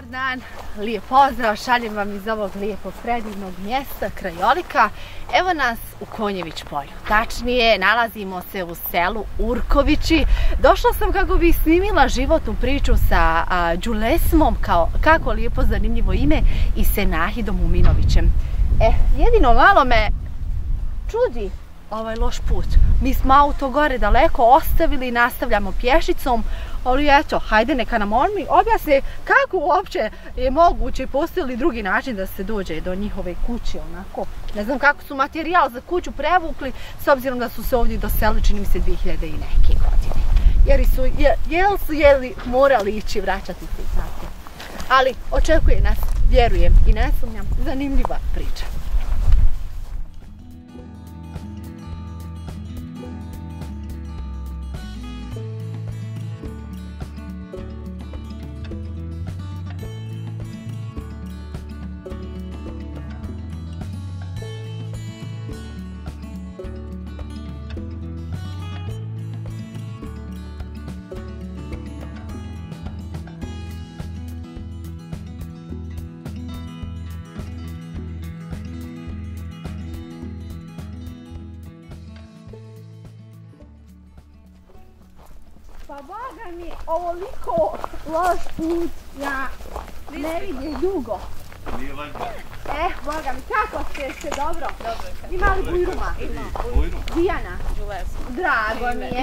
dan, lijep pozdrav, šaljem vam iz ovog lijepog predivnog mjesta, krajolika. Evo nas u Konjević polju, tačnije nalazimo se u selu Urkovići. Došla sam kako bih snimila životnu priču sa Đulesmom, kako lijepo zanimljivo ime, i Senahidom Uminovićem. Jedino malo me čudi ovaj loš put. Mi smo auto gore daleko ostavili i nastavljamo pješicom, ali eto, hajde neka nam oni objasne kako uopće je moguće i postoji li drugi način da se dođe do njihove kuće, onako. Ne znam kako su materijal za kuću prevukli, s obzirom da su se ovdje doselili, čini mi se 2000 i neke godine. Jel su morali ići vraćati se i tako. Ali očekuje nas, vjerujem i ne sumnjam, zanimljiva priča. Pa Boga mi, ovoliko loš put ja ne vidim dugo. Nije važno. Boga mi, kako ste dobro? Dobro. Ima li bujruma? Ima. Bujrum? Dijana? Đulesma. Drago mi je.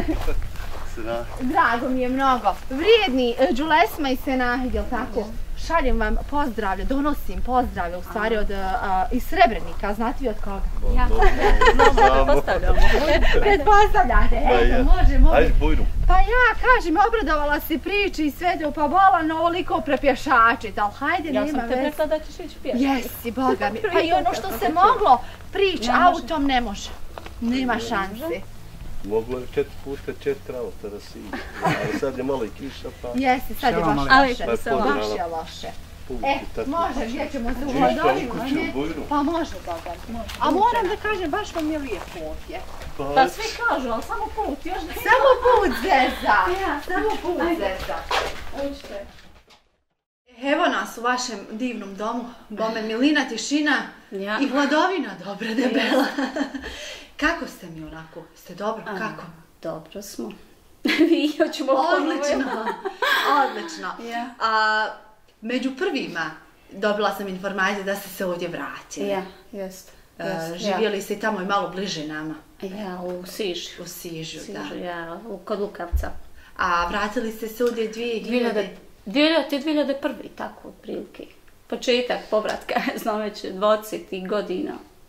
Drago mi je mnogo. Vrijedni Đulesma i Senahid, jel tako? Šaljem vam pozdravlje, donosim pozdravlje u stvari iz Srebrenika, znate vi od koga? Ja. Pretpostavljamo. Pretpostavljate, eto, može. Ajde, Bujrum. Pa ja, kažem, obradovala si priči i sve do pa bolan ovoliko prepješačit, ali hajde, nema veze. Ja sam te rekla da ćeš ići pješati. Jesi, Boga mi. Pa i ono što se moglo prići, autom ne može. Nema šanse. Moglo je 4 puta 4 auta da si ide. Ali sad je malo i kiša pa... Jesi, sad je baš loše. Baš je loše. Može, gdje ćemo se u Vladovinu, ne? Pa može, Boga. A moram da kažem, baš vam je lijepo ovdje. Pa svi kažu, ali samo put, još ne. Samo put zeza. Samo put zeza. Učite. Evo nas u vašem divnom domu. Bome Milina, tišina i Vladovina dobra debela. Kako ste mi onako? Ste dobro? Kako? Dobro smo. Vi hoćemo Odlično. Odlično. Među prvima dobila sam informacije da ste se ovdje vratili. Ja, jest. Živjeli ste tamo i malo bliže nama. Ja, u Sižu. U Sižu, da. Ja, kod Lukavca. A vratili ste se ovdje 2001. tako otprilike. Početak povratka, znam već 20 godina.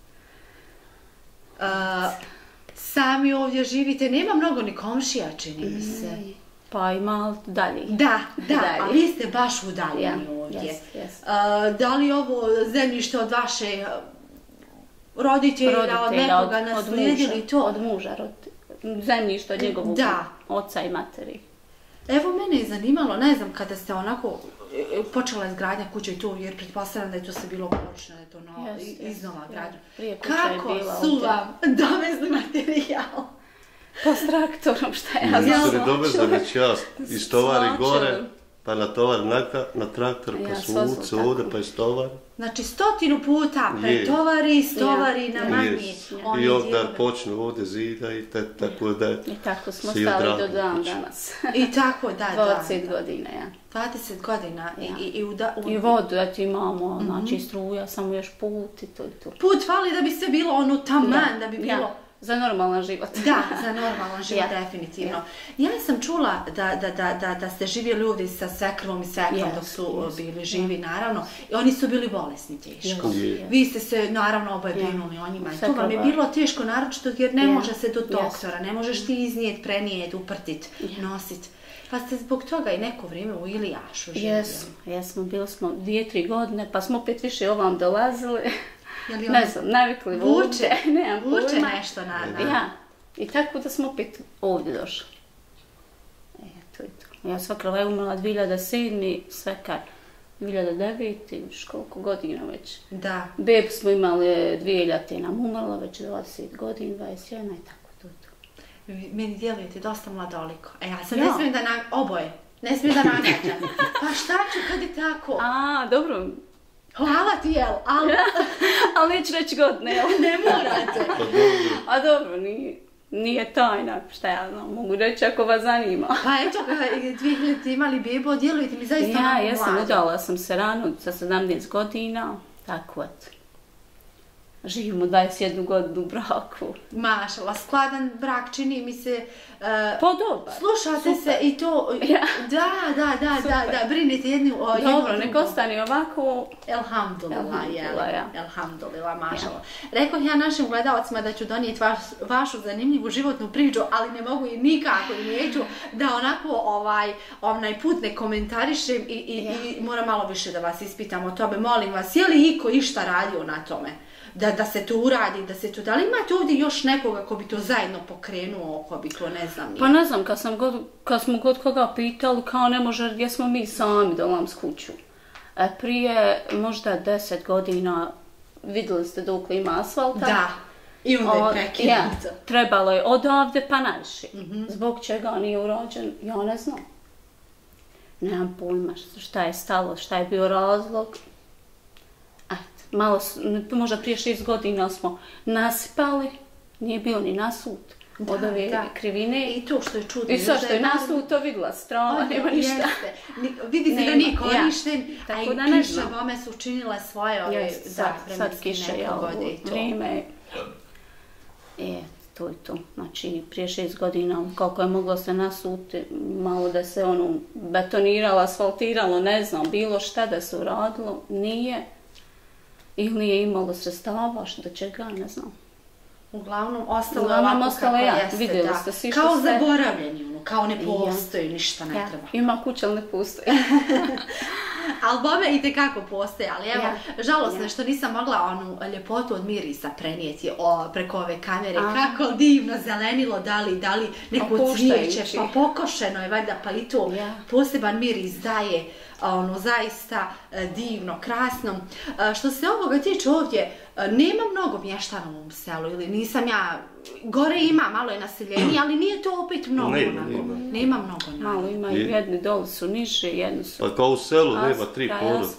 Sami ovdje živite, nema mnogo ni komšija, čini mi se. Pa i malo dalje. Da, a vi ste baš udaljeni ovdje. Da li ovo zemljište od vaše roditelja, od nekoga naslijedili to? Od muža, zemljište od njegovog oca i materi. Evo, mene je zanimalo, ne znam, kada ste onako počela izgradnja kuće i to, jer pretpostavljam da je to sve bilo poručno, da je to iznova građeno. Kako su vam dovezli materijal? Pa s traktorom, šta ja znam. Nisu ne dovezli, već ja istovari gore, pa natovari na traktor, pa svuce ovdje, pa istovari. Znači 100 puta pretovari, istovari na manji. I ovdje počnu ovdje zida i tako da je... I tako smo stali do dan danas. I tako, da. 20 godina, ja. 20 godina. I vodu, eto imamo, znači struja, samo još put i to. Put fali da bi sve bilo ono taman, da bi bilo... Za normalan život. Da, za normalan život, definitivno. Ja sam čula da ste živjeli ovdje sa svekrvom i svekrom dok su bili živi, naravno. I oni su bili bolesni teško. Vi ste se, naravno, oboje brinuli o njima. I to vam je bilo teško, naročito jer ne može se do doktora. Ne možeš ti iznijet, prenijet, uprtit, nosit. Pa ste zbog toga i neko vrijeme u Ilijašu živjeli. Jesmo, bili smo 2-3 godine, pa smo opet više ovam dolazili. Ne znam, navikli vuče. Vuče nešto na... Ja, i tako da smo opet ovdje došli. To je to. Ja Svekra je umrla 2007. Svekar 2009. Još koliko godina već. Da. Bebu smo imali 2000. nam umrla već 20 godina, 21 i tako to. Meni djelujete dosta mladoliko. Ja sam ne smijem da nam oboje. Ne smije da nagađa. Pa šta ću kad je tako? A, dobro. Hvala ti, jel? Ali neću reći godine, jel? Ne morate. A dobro, nije tajna, šta ja znam, mogu reći ako vas zanima. Pa eto, 2000 imali bebu, djelujete mi zaista Ja jesam, udala sam se rano sa 17 godina, tako et. Živimo 21 godinu u braku. Mašala, skladan brak čini mi se... Pa dobar. Slušate se i to... Da, brinite jedni o jednom drugom. Dobro, nek ostane ovako... Elhamdulillah, mašala. Rekao ja našim gledalcima da ću donijeti vašu zanimljivu životnu priču, ali ne mogu i nikako i neću da onako onaj put ne komentarišem i moram malo više da vas ispitam o tome. Molim vas, je li iko išta radio na tome? Da se to uradi, da li imate ovdje još nekoga ko bi to zajedno pokrenuo, ko bi to ne znam nije? Pa ne znam, kad smo god koga pitali, kao ne može, gdje smo mi sami da vam s kuću. Prije možda 10 godina vidjeli ste dok ima asfalta. Da, i onda je prekinuto. Trebalo je odavde pa najviše. Zbog čega nije urađen, ja ne znam. Nemam pojma šta je stalo, šta je bio razlog. Malo, možda prije 6 godina smo nasipali, nije bio ni nasut od ove krivine. I to što je čudno. I sad što je nasut, to vidjela strava, nema ništa. Vidi se da nije korišten, a i kiše bome su učinile svoje sad kiše, vrijeme. To je to. Znači, prije 6 godina, kako je moglo se nasuti, malo da se betoniralo, asfaltiralo, ne znam, bilo šta da se uradilo, nije. Ili nije imalo sredstava, do čega, ne znam. Uglavnom, ostalo ovako kako jeste, da. Kao zaboravljeni, kao ne postoji, ništa ne treba. Ima kuća, ali ne postoji. Ali bome i tekako postoje, ali evo, žalosno što nisam mogla onu ljepotu od mirisa prenijeti preko ove kamere. Kako divno zelenilo, dali neko cvijeće, pa pokošeno je valjda, pa i to poseban miris daje. Zaista divno, krasno. Što se ovoga tiče ovdje, nema mnogo mještana u ovom selu, ili nisam ja, gore ima, malo je naseljenije, ali nije to opet mnogo. Nema mnogo. Malo ima i jedni doli su niže, jedni su... Pa kao u selu nema 3 porodica.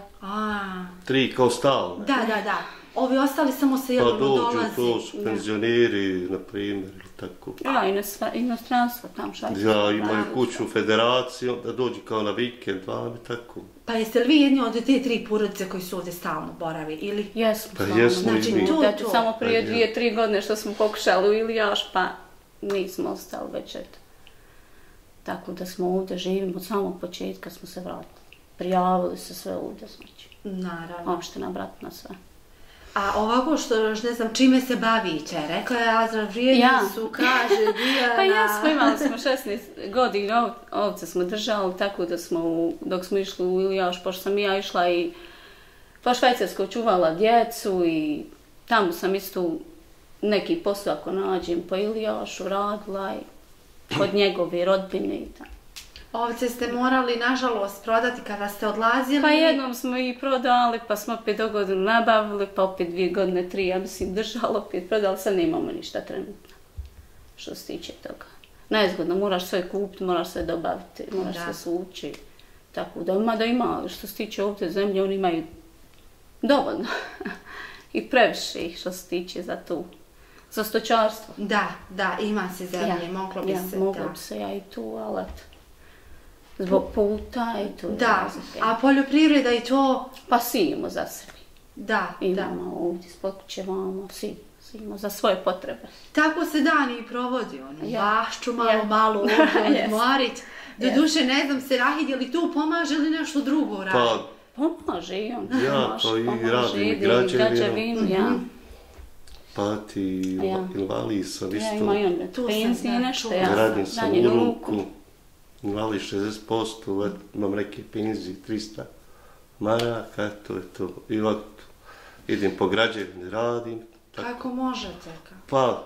3 kao stalno. Da. Ovi ostali samo se jedno dolazi. Pa dođu, to su penzioneri, na primjer, ili tako. Inostranstvo tam šalje. Ja, imaju kuću u federaciju, da dođu kao na vikend, vam i tako. Pa jeste li vi jedni od te 3 porodice koji su ovdje stalno boravi, ili? Jesmo. Pa jesmo i mi. Samo prije 2-3 godine što smo pokušali u Ilijaš, pa nismo ostali već eto. Tako da smo ovdje živimo od samog početka, smo se vratili. Prijavili se sve ovdje, znači. Naravno. Opština Bratina sve. A ovako što, ne znam, čime se bavite? Rekla je Azra, vrijedni su, kaže, Dijana. Pa jesmo, imali smo 16 godina, ovce smo držali, tako da smo, dok smo išli u Ilijaš, pošto sam ja išla i po Švajcarskoj čuvala djecu i tamo sam isto neki posao ako nađem po Ilijašu radila i kod njegove rodbine i tako. Ovce ste morali, nažalost, prodati kada ste odlazili? Pa jednom smo i prodali, pa smo opet dogodinu nabavili, pa opet 2 godine, 3, ja mislim, držali, opet prodali, sad nemamo ništa trenutno, što se tiče toga. Nezgodno, moraš sve kupiti, moraš sve dobaviti, moraš sve sući, tako da, mada ima, što se tiče ovdje zemlje, oni imaju dovoljno i previše ih što se tiče za tu, za stočarstvo. Da, ima se zemlje, moglo bi se. Moglo bi se ja i tu, ali zbog puta i to. Da, a poljoprivreda i to? Pa sijemo za sebe. Da. Imamo ovdje, spod kuće imamo, sijemo za svoje potrebe. Tako se dani i provodi, bašću malo odmorit. Doduše, ne znam se, Rahid, je li tu pomaže ili nešto drugo radi? Pomaže i on. Ja, to i radim građevinu. Pa ti invali sam isto. Ja, ima i on penzije nešto. Radim sam u ruku. Invali 60%, imam neke penzije, 300 maraka, to je to. I ovako idem po građevini, radim. Kako možete? Pa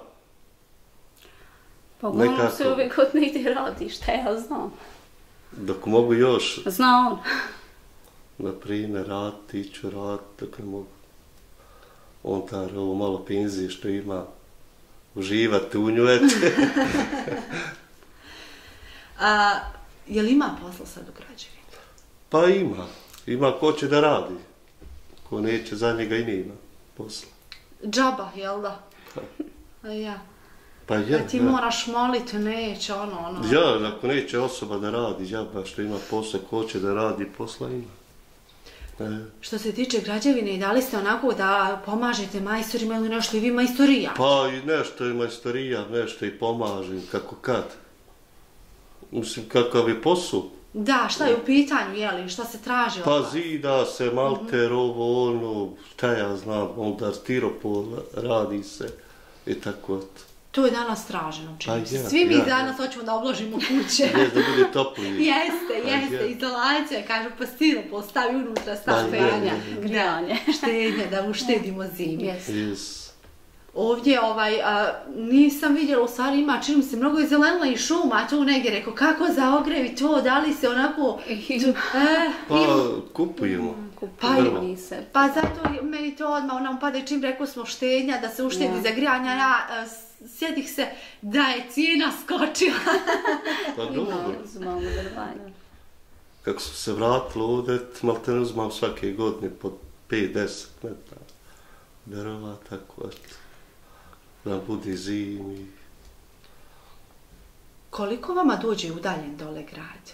uglavnom se ove godine ide radi, šta ja znam. Dok mogu još. Zna on. Naprimjer, iću raditi, dok ne mogu. On ovo malo penzije što ima, uživati u nju, Je li ima posla sad u građevini? Pa ima. Ima ko će da radi. Ko neće, za njega i nema posla. Džaba, jel da? Ja. Pa ja, Ti moraš moliti, neće, ono. Ja, ako neće osoba da radi, džaba što ima posla, ko će da radi, posla ima. Što se tiče građevine, da li ste onako da pomažete majstorima ili nešto i vi majstorija? Pa i nešto i majstorija, nešto i pomažem, kako kad. Mislim, kakav je posao. Da, šta je u pitanju, jeli, šta se traži od Pa vas? zida se, malter, ovo, ono, šta ja znam, onda stiropor radi se i tako eto. To je danas traženo, čini se. ja, Svi mi ja, danas hoćemo da obložimo kuće. Jeste da bude toplije. Jeste, izolacija, kažu pa stiropor stavi unutra, stavi Štednja, grijanje. Štednja, da uštedimo zimi. Yes. Ovdje, nisam vidjela, u stvari ima, čini mi se, mnogo je zelenila i šuma, tu negdje, rekao, kako za ogrevi to, da li se onako... Pa kupujemo. Kupujemo se. Pa zato meni to odmah, nam pada čim rekao smo štednja, da se uštedi za grijanja, ja sjetih se da je cijena skočila. Pa dobro. Uzmamo drvanja. Kako sam se vratila ovdje, malo te ne uzmam svake godine po 5-10 metara drva, tako eto. Da bude zimi. Koliko vama dođe udaljen dole grad?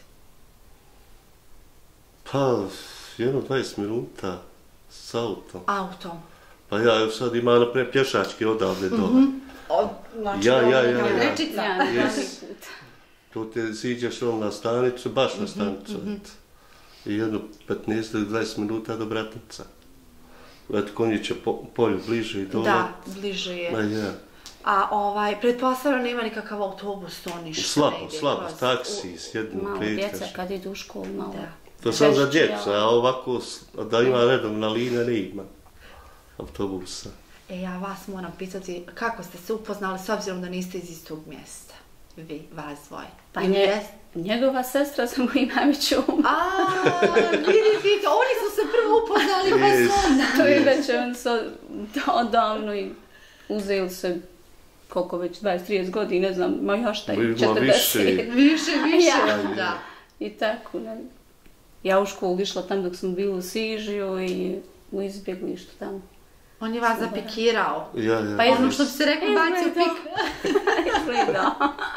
Pa, jedno 20 minuta s autom. Autom? Pa ja evo sad imam naprijed pješački odavde dole. Znači, Ja. Rečica. Yes. Tu te siđeš na stanicu, baš na stanicu. I jedno 15-20 minuta do Bratnica. Eto, Konjiće polju bliže i dole. Da, bliže je. Ja. A pretpostavljam nema nikakav autobus, to ništa. Slabo, taksi s jednom Malo kletaš. djeca kad idu u školu, malo. To sam za djecu, a ovako da ima redovna linija, ne ima autobusa. Ja vas moram pitati, kako ste se upoznali s obzirom da niste iz istog mjesta? Vi, vas dvoje. Pa njegova sestra za mojim mamićom. Vidite, oni su se prvo upoznali, pa su onda. To je već on odavno i uzeli se koliko već 20-30 godina, ne znam, ma ja šta je, 40. Više, da. I tako, ne. Ja u školu išla tam dok smo bili u Sižiju i u izbjeglištu tamo. On je vas zapikirao. Ja. Pa jedno što bi se rekao, bacio pik. Izgleda.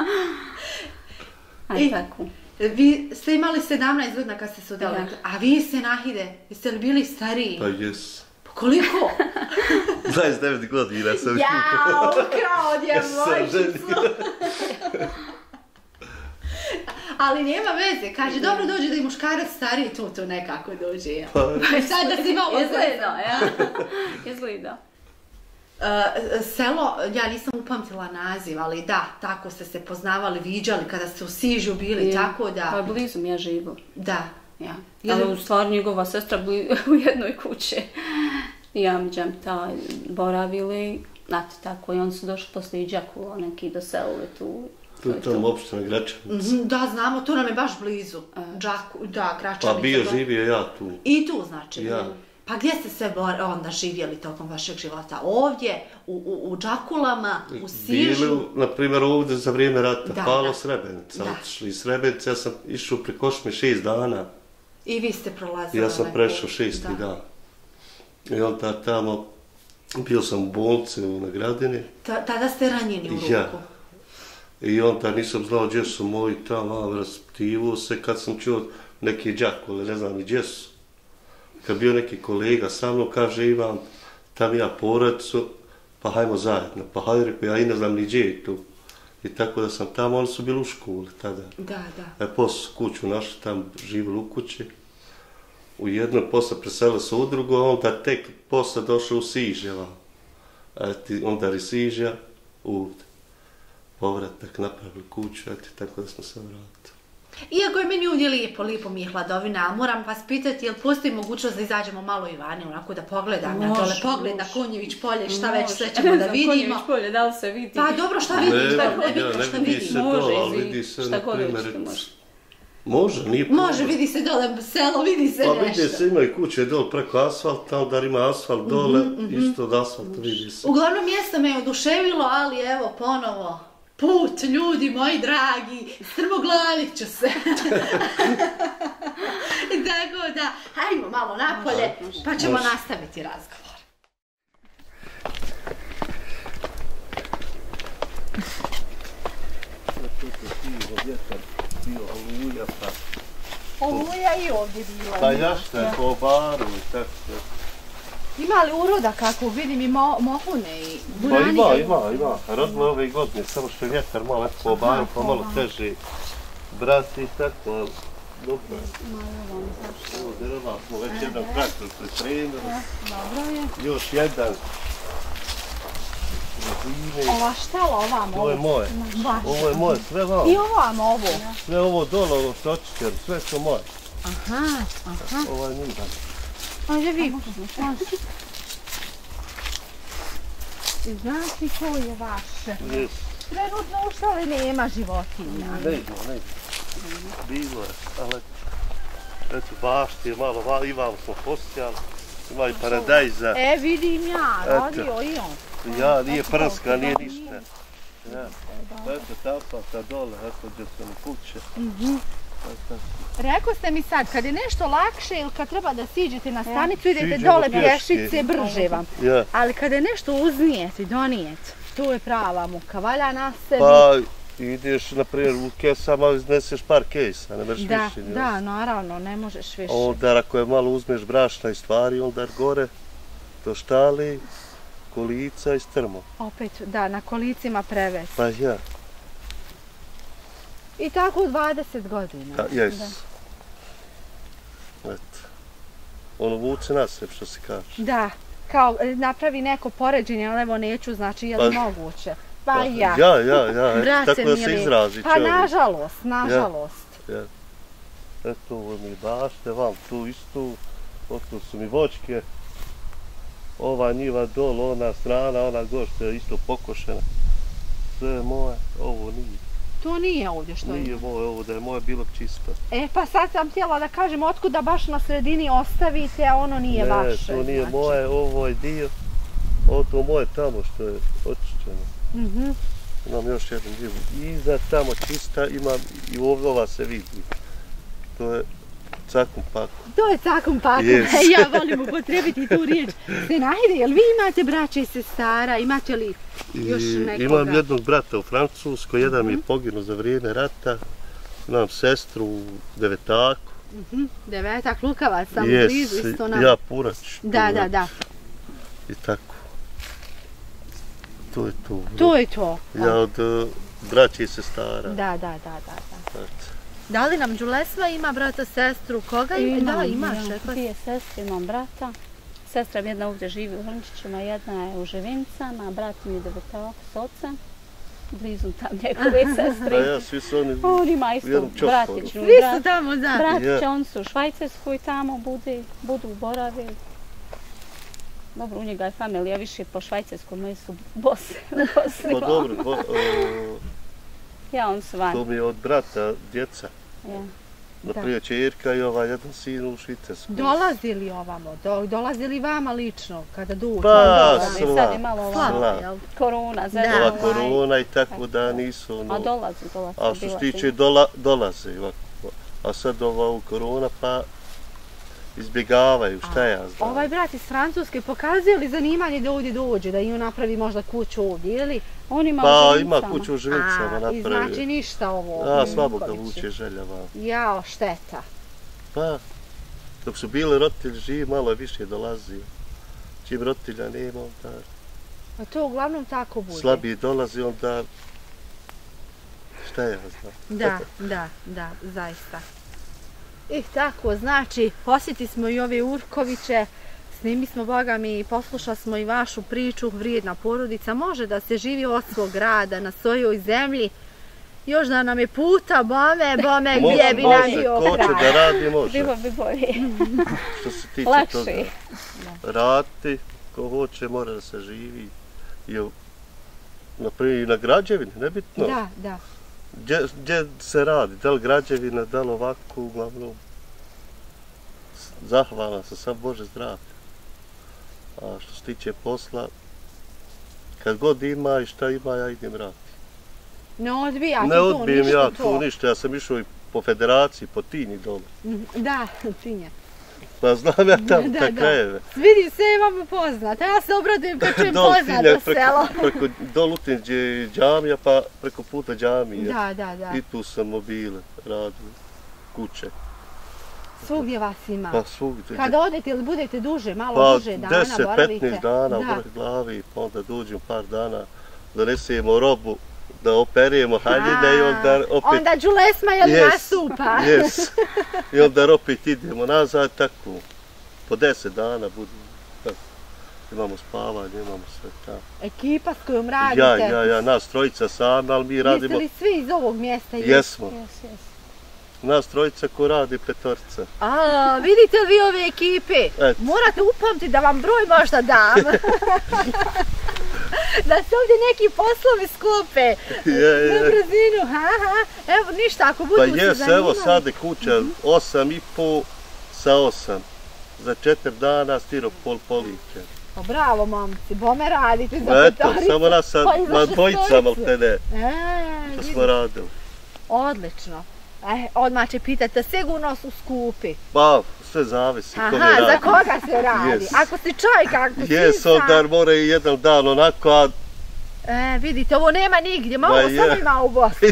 Aj tako. Vi ste imali 17 godina kad ste se udali, a vi se Nahide, jeste li bili stariji? Pa jes. Pa koliko? 29 godina sam. Jao, krao djevojčicu. Ali nema veze, kaže, dobro dođe da i muškarac stariji, to nekako dođe, ja. Sad da si malo Izgleda, ja. Izgleda. Selo, ja nisam upamtila naziv, ali da, tako ste se poznavali, viđali kada ste u Sižu bili, tako da... Pa blizu mi je živo. Da. Ja. Ali u stvari njegova sestra u jednoj kući. Ja međam taj boravili, znate tako, i oni su došli poslije i Đakula, neki doselili tu. Tu je tamo opština Gračanica. Da, znamo, tu nam je baš blizu. Da, Gračanica. Pa bio živio ja tu. I tu znači? Ja. Pa gdje ste sve onda živjeli tokom vašeg života? Ovdje, u Đakulama, u Sižu? Bili, na primjer, ovdje za vrijeme rata, palo Srebrenica. Otišli iz Srebrenice, ja sam išao pri Košme 6 dana. I vi ste prolazili? Ja sam prešao 6. dan. I onda tamo, bio sam u bolnici na Gradini. Tada ste ranjeni u ruku? Ja. I onda nisam znao gdje su moji tamo, raspitivo se kad sam čuo neke Đakule, ne znam i gdje su. Kad bio neki kolega sa mnom, kaže Ivan, tam ja porodicu, pa hajmo zajedno. Pa hajde, rekao, ja i ne znam ni gdje je tu. I tako da sam tamo, oni su bili u školi tada. Da. Poslije su kuću našli, tam živjeli u kući. U jednoj posle preselili se u drugu, a onda tek posle došao u Siževa. Onda je Sižja, ovdje. Povratak, napravili kuću, tako da smo se vratili. Iako je meni ovdje lijepo mi je hladovina, ali moram vas pitati, jel postoji mogućnost da izađemo malo i vani, onako da pogledam, ja dole pogled na Konjević polje, šta već sve ćemo da vidimo. Konjević polje, da li se vidi? Pa dobro, šta vidiš, šta vidiš? Može, šta god hoćete može. Može, nije puno. Može, vidi se dole selo, vidi se nešto. Pa vidi se, imaju kuće dole preko asfalta, onda ima asfalt dole, isto od asfalta vidi se. Uglavnom mjesto me je oduševilo, ali evo ponovo put, ljudi moji dragi, strmoglavit ću se. Tako da, hajmo malo napolje, pa ćemo nastaviti razgovor. Oluja i ovdje bila. Pa jašta, po baru i tako. Ima li uroda kako vidim i mohune i Pa buranije? ima. Rodilo ove godine, samo što je vjetar malo po baru, pa malo teže brati i tako, ali dobro je. Ovo drva smo već jedan traktor pripremili. Dobro je. Još jedan. Ova štela ovamo? Ovo je moje. Ovo je moje, sve vam. I ovamo ovo? Sve ovo dole, ovo što očišćeno, sve su moje. Aha. Ovo je nidan. Ajde vi. Znači to je vaše. Trenutno u štali nema životinja. Ne ide. Bilo je, ali eto bašti je malo, Ivan smo posijali, ima i paradajza. Vidim ja, rodio i on. Ja, nije prska, nije ništa. Ja. Eto tapata dole, eto gdje sam u kuće. Rekao ste mi sad, kad je nešto lakše ili kad treba da siđete na stanicu, idete dole pješice, brže vam. Ali kad je nešto uznijeti, donijeti, to je prava muka, valja na sebi. Pa ideš, na primjer, u kesama izneseš par kesa, ne možeš više. Da, naravno, ne možeš više. Onda ako je malo uzmeš brašna i stvari, onda gore do štali, kolica i strmo. Opet, da, na kolicima prevesti. Pa ja. I tako u 20 godina. Jes. Eto. Ono vuče na sebe, što se kaže. Da, kao napravi neko poređenje, ali evo neću, znači je li moguće? Pa ja. Ja, tako da se izrazi čovjek. Pa nažalost. Ja. Eto, ovo mi bašte, vam tu istu, otko su mi voćke. Ova njiva dol, ona strana, ona gošta je isto pokošena. Sve je moje, ovo nije. To nije ovdje što je? Nije moje, ovo da je moje bilo čisto. Pa sad sam htjela da kažem otkuda baš na sredini ostavite, a ono nije vaše. Ne, to nije moje, ovo je dio. Ovo to moje tamo što je očišćeno. Imam još jedan dio. Iza tamo čista imam i ova se vidi. To je cakum pakum. To je cakum pakum. Ja volim upotrebiti tu riječ. Senahide, jel vi imate braće i sestara? Imate li još nekoga? Imam jednog brata u Francuskoj, jedan mi je poginuo za vrijeme rata. Imam sestru u Devetaku. Devetak, Lukavac, samo blizu isto nam. Ja Purać. Da. I tako. To je to. To je to. Ja od braće i sestara. Da. Da li nam Đulesva ima brata, sestru, koga ima? Da, imaš. Dvije sestre, imam brata. Sestra mi jedna ovdje živi u Hrnčićima, jedna je u Živincama, brat mi je Devetak s ocem. Blizu tam njegove sestre. A ja, svi su oni on ima isto bratićnu. Svi su tamo, da. Bratiće, oni su u Švajcarskoj tamo, budu u Boravi. Dobro, u njega je familija više po švajcarskom, moji su Bosni. Pa dobro, ja, on su vani. to mi je od brata, djeca. Naprijed čerka i ovaj jedan sin u Švicarsku. Dolazi li ovamo? Dolazi li vama lično kada dođu? Pa, sad je malo korona, ova korona i tako da nisu. A dolazi. A što se tiče dolaze. A sad ova korona pa izbjegavaju, šta ja znam. Ovaj brat iz Francuske pokazuje li zanimanje da ovdje dođe, da im napravi možda kuću ovdje, ili? On ima pa ima kuću u Živincama napravio. I znači ništa ovo. A, slabo ga vuče željava. Jao, šteta. Pa, dok su bili roditelji živi, malo je više dolazio. Čim roditelja nema, onda... A to uglavnom tako bude. Slabije dolazi, onda... Šta ja znam. Da, zaista. I tako, znači, posjeti smo i ove Urkoviće, snimi smo, Boga mi, i poslušali smo i vašu priču, vrijedna porodica, može da se živi od svog grada, na svojoj zemlji, još da nam je puta, bome, gdje bi nam bio kraj. Može, ko će da radi, može. Bilo bi bolje. Što se tiče toga, raditi, ko hoće, mora da se živi. Naprimjer, i na građevini, nebitno. Da. Gdje se radi, da li građevina, da li ovako, uglavnom. Zahvalan sam, sam Bože zdravlje. A što se tiče posla, kad god ima i šta ima, ja idem raditi. Ne odbijate Ne tu odbijem ništa ja to. tu ništa, ja sam išao i po federaciji, po Tini dole. Da, Tinje. Pa znam ja tamo Da, te da. krajeve. Vidi, sve imamo poznata. Ja se obradujem kad čujem poznato selo. Preko dolu Tinje gdje je džamija, pa preko puta džamije. Da. I tu sam mobile radio, kuće. Svugdje vas ima. Pa svugdje. Kada odete ili budete duže, malo Pa duže dana, 10-15 dana Da. u vrh glavi, pa onda dođem par dana, donesemo robu, da operujemo haljine i onda opet... Onda Đulesma je nastupa. Yes. I onda opet idemo nazad, tako. Po 10 dana budemo. Tako. Imamo spavanje, imamo sve tako. Ekipa s kojom radite. Ja, nas trojica sami, ali mi radimo... Jeste li svi iz ovog mjesta? Jesmo. Yes. Nas trojica ko radi petorca. Vidite li vi ove ekipe? Et. Morate upamtiti da vam broj možda dam. Da se ovdje neki poslovi sklope. Na brzinu. Evo ništa, ako budu se zanimali. Pa evo sad je kuća 8,5 sa 8. Za 4 dana stiropol polike. Bravo momci, bome radite za petoricu. Eto, samo nas sad na dvojica maltene. Što smo radili. Odlično. Odmah će pitati, sigurno su skupi. Pa, sve zavisi ko mi radi. Za koga se radi? Ako si čovjek, ako si Jes, onda mora i jedan dan onako, a... Vidite, ovo nema nigdje, malo samo ima u Bosni.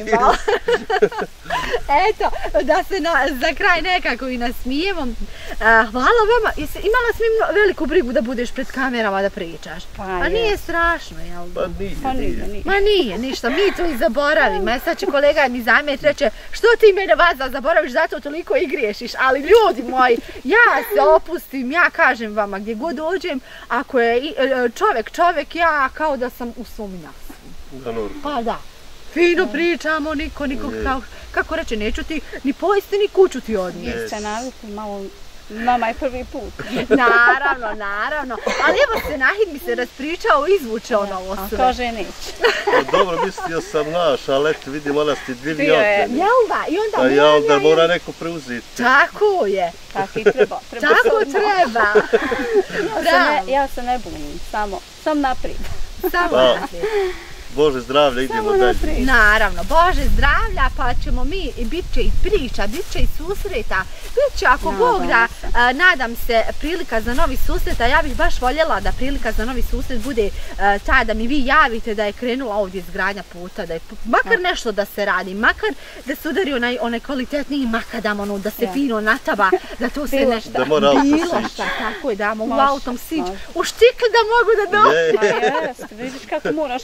Eto, da se za kraj nekako i nasmijemo. Hvala vama. Imala sam veliku brigu da budeš pred kamerama da pričaš. Pa nije strašno, jel? Pa nije. Ma nije, ništa, mi to i zaboravimo. Sad će kolega mi zamjeriti, reće, što ti mene vas zaboraviš, zato toliko i griješiš. Ali ljudi moji, ja se opustim, ja kažem vama gdje god dođem, ako je čovjek, ja kao da sam u svom mjastu. Pa da. Fino pričamo, niko, kako reče, neću ti ni pojesti, ni kuću ti odnijeti. Jeste navikli malo, nama je prvi put. Naravno. Ali evo se Nahid mi se raspričao, izvuče ono ovo sve. A kaže neće. Dobro, mislio sam naš, ali eto vidim, ona ste dvili odmeni. Jel da? I onda mora neko preuzeti. Tako je. Tako i treba. Tako treba. Ja se ne bunim, sam naprijed. Samo naprijed. Bože zdravlja, idemo dalje. Naravno, Bože zdravlja, pa ćemo mi, bit će i priča, bit će i susreta, bit će ako Bog da, nadam se, prilika za novi susret, a ja bih baš voljela da prilika za novi susret bude ta da mi vi javite da je krenula ovdje izgradnja puta, da je makar nešto da se radi, makar da se udari onaj kvalitetniji makadam, da se fino nataba, da to se nešto, bilo šta, tako je, da mogu autom sići, u štikl da mogu da dođem. Jeste, vidiš kako moraš.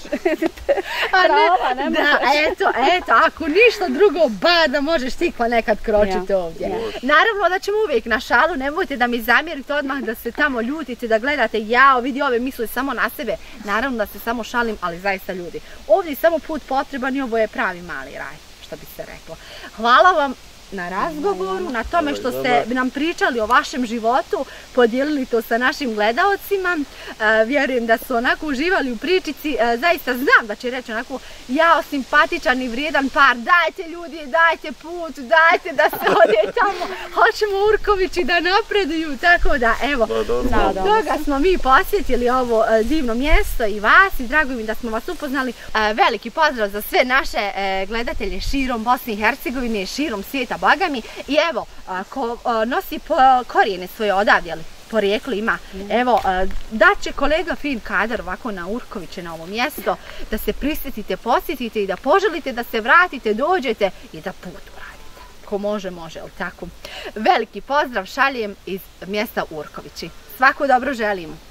Eto, ako ništa drugo, da možeš tikva nekad kročiti ovdje. Naravno da ćemo uvijek na šalu, nemojte da mi zamjerite odmah da se tamo ljutite, da gledate vidi ove misle samo na sebe. Naravno da se samo šalim, ali zaista ljudi. Ovdje je samo put potreban i ovo je pravi mali raj, što bi se reklo. Hvala vam na razgovoru, na tome što ste nam pričali o vašem životu, podijelili to sa našim gledaocima. Vjerujem da su onako uživali u pričici. Zaista znam da će reći onako jao simpatičan i vrijedan par. Dajte ljudi, dajte put, dajte da se ode tamo. Hoćemo Urkovići da napreduju. Tako da, evo, zbog toga smo mi posjetili ovo divno mjesto i vas i drago mi da smo vas upoznali. Veliki pozdrav za sve naše gledatelje širom Bosne i Hercegovine, širom svijeta, bogami. I evo, ko nosi korijene svoje odavdje, porijeklo ima, evo, daće kolega fin kadar ovako na Urkoviće, na ovo mjesto, da se prisjetite, posjetite i da poželite da se vratite, dođete i da put uradite. Ko može, može, ali tako. Veliki pozdrav šaljem iz mjesta Urkovići. Svako dobro želimo.